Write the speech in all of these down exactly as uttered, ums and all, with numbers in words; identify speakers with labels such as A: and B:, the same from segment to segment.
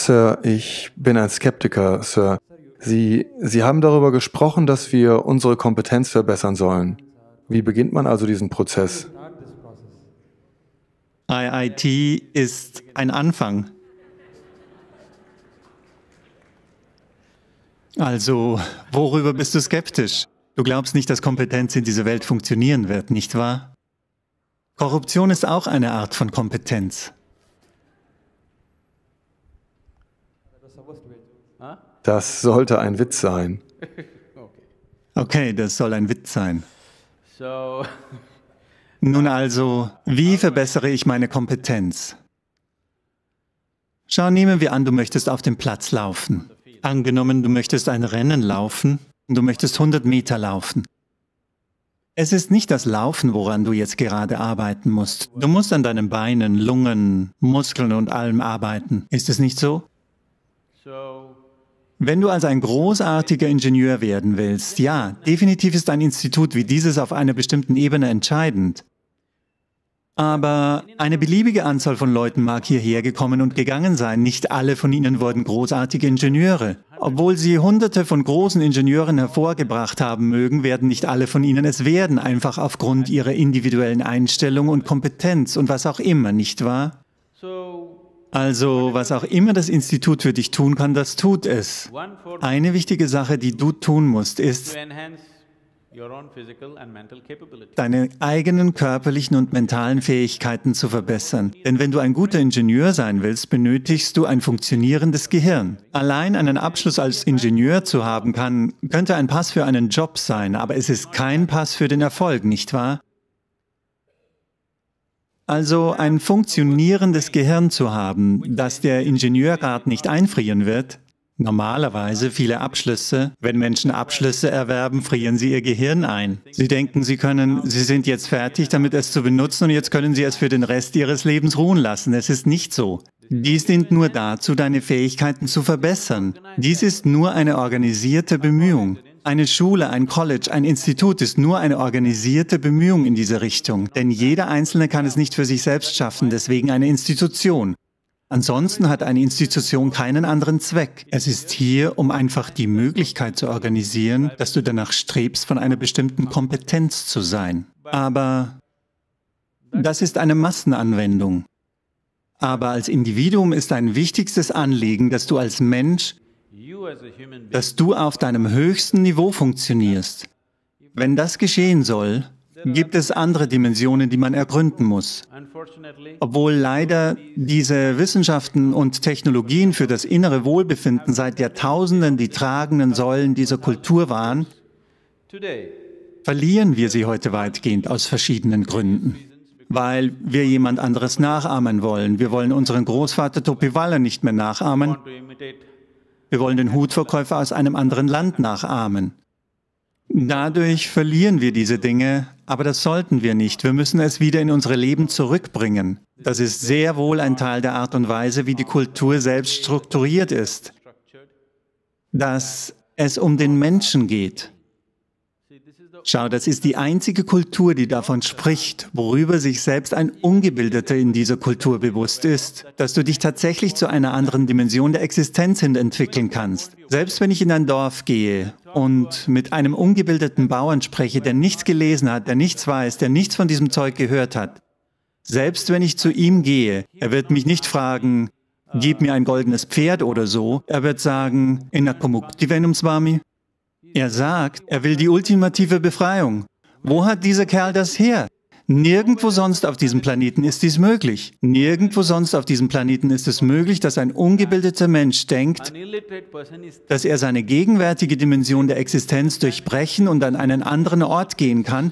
A: Sir, ich bin ein Skeptiker, Sir. Sie, Sie haben darüber gesprochen, dass wir unsere Kompetenz verbessern sollen. Wie beginnt man also diesen Prozess?
B: I I T ist ein Anfang. Also, worüber bist du skeptisch? Du glaubst nicht, dass Kompetenz in dieser Welt funktionieren wird, nicht wahr? Korruption ist auch eine Art von Kompetenz.
A: Das sollte ein Witz sein.
B: Okay, das soll ein Witz sein. Nun also, wie verbessere ich meine Kompetenz? Schau, nehmen wir an, du möchtest auf dem Platz laufen. Angenommen, du möchtest ein Rennen laufen, du möchtest hundert Meter laufen. Es ist nicht das Laufen, woran du jetzt gerade arbeiten musst. Du musst an deinen Beinen, Lungen, Muskeln und allem arbeiten. Ist es nicht so? Wenn du also ein großartiger Ingenieur werden willst, ja, definitiv ist ein Institut wie dieses auf einer bestimmten Ebene entscheidend. Aber eine beliebige Anzahl von Leuten mag hierher gekommen und gegangen sein. Nicht alle von ihnen wurden großartige Ingenieure. Obwohl sie Hunderte von großen Ingenieuren hervorgebracht haben mögen, werden nicht alle von ihnen es werden, einfach aufgrund ihrer individuellen Einstellung und Kompetenz und was auch immer, nicht wahr? Also, was auch immer das Institut für dich tun kann, das tut es. Eine wichtige Sache, die du tun musst, ist, deine eigenen körperlichen und mentalen Fähigkeiten zu verbessern. Denn wenn du ein guter Ingenieur sein willst, benötigst du ein funktionierendes Gehirn. Allein einen Abschluss als Ingenieur zu haben kann, könnte ein Pass für einen Job sein, aber es ist kein Pass für den Erfolg, nicht wahr? Also ein funktionierendes Gehirn zu haben, das der Ingenieurgrad nicht einfrieren wird. Normalerweise viele Abschlüsse, wenn Menschen Abschlüsse erwerben, frieren sie ihr Gehirn ein. Sie denken, sie können, sie sind jetzt fertig, damit es zu benutzen und jetzt können sie es für den Rest ihres Lebens ruhen lassen. Es ist nicht so. Dies dient nur dazu, deine Fähigkeiten zu verbessern. Dies ist nur eine organisierte Bemühung. Eine Schule, ein College, ein Institut ist nur eine organisierte Bemühung in diese Richtung. Denn jeder Einzelne kann es nicht für sich selbst schaffen, deswegen eine Institution. Ansonsten hat eine Institution keinen anderen Zweck. Es ist hier, um einfach die Möglichkeit zu organisieren, dass du danach strebst, von einer bestimmten Kompetenz zu sein. Aber das ist eine Massenanwendung. Aber als Individuum ist dein wichtigstes Anliegen, dass du als Mensch, dass du auf deinem höchsten Niveau funktionierst. Wenn das geschehen soll, gibt es andere Dimensionen, die man ergründen muss. Obwohl leider diese Wissenschaften und Technologien für das innere Wohlbefinden seit Jahrtausenden die tragenden Säulen dieser Kultur waren, verlieren wir sie heute weitgehend aus verschiedenen Gründen. Weil wir jemand anderes nachahmen wollen. Wir wollen unseren Großvater Topiwala nicht mehr nachahmen. Wir wollen den Hutverkäufer aus einem anderen Land nachahmen. Dadurch verlieren wir diese Dinge, aber das sollten wir nicht. Wir müssen es wieder in unsere Leben zurückbringen. Das ist sehr wohl ein Teil der Art und Weise, wie die Kultur selbst strukturiert ist. Dass es um den Menschen geht. Schau, das ist die einzige Kultur, die davon spricht, worüber sich selbst ein Ungebildeter in dieser Kultur bewusst ist, dass du dich tatsächlich zu einer anderen Dimension der Existenz hin entwickeln kannst. Selbst wenn ich in ein Dorf gehe und mit einem ungebildeten Bauern spreche, der nichts gelesen hat, der nichts weiß, der nichts von diesem Zeug gehört hat, selbst wenn ich zu ihm gehe, er wird mich nicht fragen, gib mir ein goldenes Pferd oder so, er wird sagen, Innakumuktivenum Swami. Er sagt, er will die ultimative Befreiung. Wo hat dieser Kerl das her? Nirgendwo sonst auf diesem Planeten ist dies möglich. Nirgendwo sonst auf diesem Planeten ist es möglich, dass ein ungebildeter Mensch denkt, dass er seine gegenwärtige Dimension der Existenz durchbrechen und an einen anderen Ort gehen kann,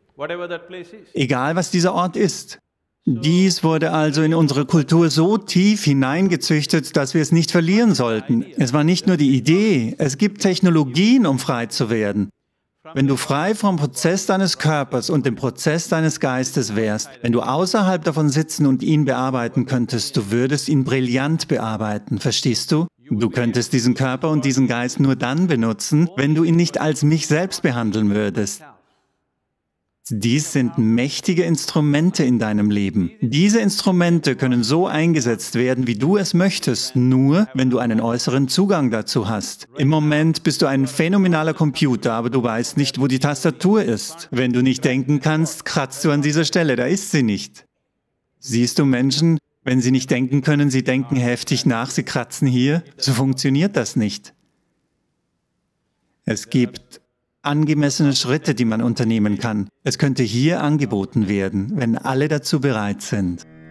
B: egal was dieser Ort ist. Dies wurde also in unsere Kultur so tief hineingezüchtet, dass wir es nicht verlieren sollten. Es war nicht nur die Idee, es gibt Technologien, um frei zu werden. Wenn du frei vom Prozess deines Körpers und dem Prozess deines Geistes wärst, wenn du außerhalb davon sitzen und ihn bearbeiten könntest, du würdest ihn brillant bearbeiten, verstehst du? Du könntest diesen Körper und diesen Geist nur dann benutzen, wenn du ihn nicht als mich selbst behandeln würdest. Dies sind mächtige Instrumente in deinem Leben. Diese Instrumente können so eingesetzt werden, wie du es möchtest, nur wenn du einen äußeren Zugang dazu hast. Im Moment bist du ein phänomenaler Computer, aber du weißt nicht, wo die Tastatur ist. Wenn du nicht denken kannst, kratzt du an dieser Stelle, da ist sie nicht. Siehst du Menschen, wenn sie nicht denken können, sie denken heftig nach, sie kratzen hier? So funktioniert das nicht. Es gibt angemessene Schritte, die man unternehmen kann. Es könnte hier angeboten werden, wenn alle dazu bereit sind.